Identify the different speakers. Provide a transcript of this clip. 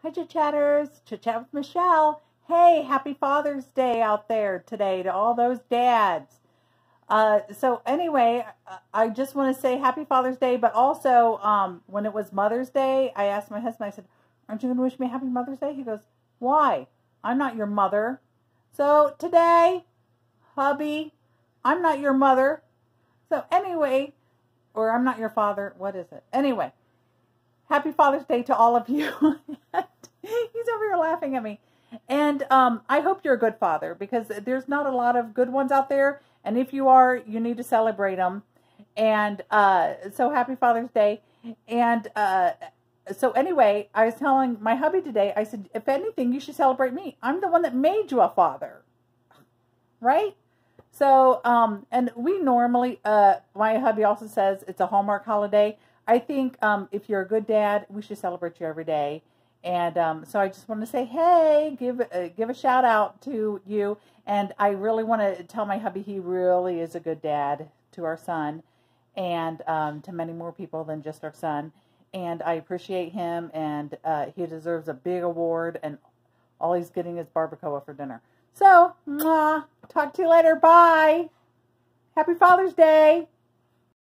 Speaker 1: Hi, Chit Chatters. Chit Chat with Michelle. Hey, happy Father's Day out there today to all those dads. So anyway, I just want to say happy Father's Day, but also when it was Mother's Day, I asked my husband, I said, aren't you going to wish me happy Mother's Day? He goes, why? I'm not your mother. So today, hubby, I'm not your mother. So anyway, or I'm not your father. What is it? Anyway, happy Father's Day to all of you. He's over here laughing at me. And I hope you're a good father, because there's not a lot of good ones out there. And if you are, you need to celebrate them. And so happy Father's Day. And so anyway, I was telling my hubby today, I said, if anything, you should celebrate me. I'm the one that made you a father. Right? So, and we normally, my hubby also says it's a Hallmark holiday. I think if you're a good dad, we should celebrate you every day. And so I just want to say, hey, give a shout out to you. And I really want to tell my hubby he really is a good dad to our son, and to many more people than just our son. And I appreciate him, and he deserves a big award, and all he's getting is barbacoa for dinner. So, mwah, talk to you later. Bye. Happy Father's Day.